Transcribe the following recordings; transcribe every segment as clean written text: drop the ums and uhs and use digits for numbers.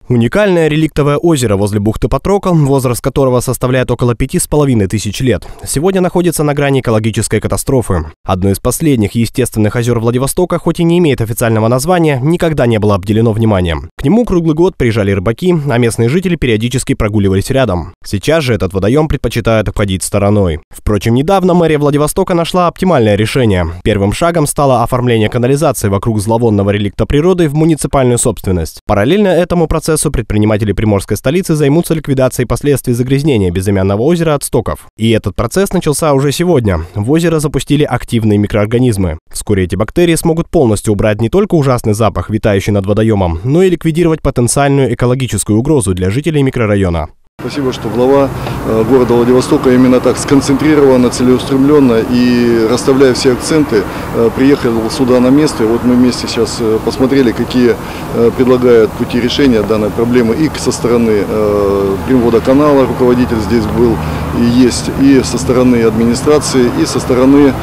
Уникальное реликтовое озеро возле бухты Патрокол, возраст которого составляет около 5500 лет, сегодня находится на грани экологической катастрофы. Одно из последних естественных озер Владивостока, хоть и не имеет официального названия, никогда не было обделено вниманием. К нему круглый год приезжали рыбаки, а местные жители периодически прогуливались рядом. Сейчас же этот водоем предпочитают обходить стороной. Впрочем, недавно мэрия Владивостока нашла оптимальное решение. Первым шагом стало оформление канализации вокруг зловонного реликта природы в муниципальную собственность. Параллельно этому процессу предприниматели приморской столицы займутся ликвидацией последствий загрязнения безымянного озера от стоков. И этот процесс начался уже сегодня. В озеро запустили активные микроорганизмы. Вскоре эти бактерии смогут полностью убрать не только ужасный запах, витающий над водоемом, но и ликвидировать потенциальную экологическую угрозу для жителей микрорайона. Спасибо, что глава города Владивостока именно так сконцентрированно, целеустремленно и расставляя все акценты, приехал сюда на место. И вот мы вместе сейчас посмотрели, какие предлагают пути решения данной проблемы и со стороны Примводоканала, руководитель здесь был и есть, и со стороны администрации, и со стороны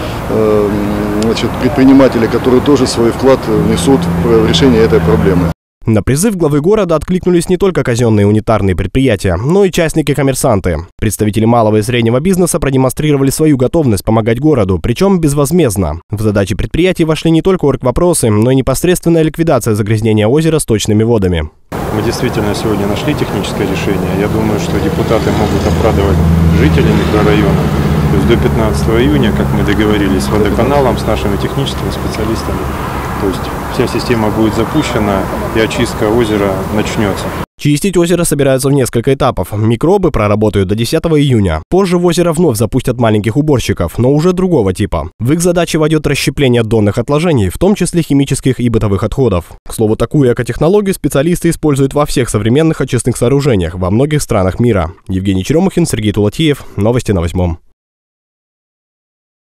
предпринимателей, которые тоже свой вклад внесут в решение этой проблемы. На призыв главы города откликнулись не только казенные унитарные предприятия, но и частники-коммерсанты. Представители малого и среднего бизнеса продемонстрировали свою готовность помогать городу, причем безвозмездно. В задачи предприятий вошли не только оргвопросы, но и непосредственная ликвидация загрязнения озера сточными водами. Мы действительно сегодня нашли техническое решение. Я думаю, что депутаты могут обрадовать жителей микрорайона. То есть до 15 июня, как мы договорились с водоканалом, с нашими техническими специалистами, то есть вся система будет запущена и очистка озера начнется. Чистить озеро собираются в несколько этапов. Микробы проработают до 10 июня. Позже в озеро вновь запустят маленьких уборщиков, но уже другого типа. В их задачи войдет расщепление донных отложений, в том числе химических и бытовых отходов. К слову, такую экотехнологию специалисты используют во всех современных очистных сооружениях во многих странах мира. Евгений Черемухин, Сергей Тулатиев. Новости на 8.